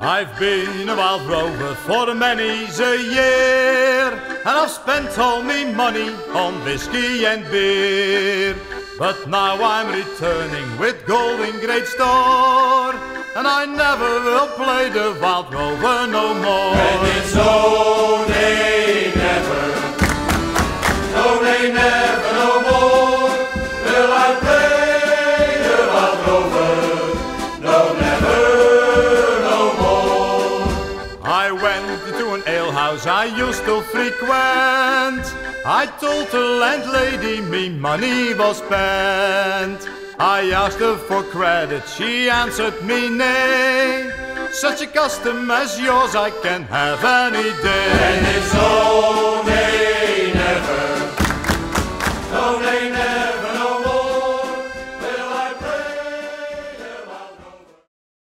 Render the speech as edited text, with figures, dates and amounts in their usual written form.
I've been a wild rover for many's a year, and I've spent all me money on whiskey and beer. But now I'm returning with gold in great store, and I never will play the wild rover no more. And it's no nay never, no nay never no more will I play the wild rover, no never no more. I went to an alehouse I used to frequent. I told the landlady me money was spent. I asked her for credit, she answered me nay. Such a custom as yours I can have any day. And it's no nay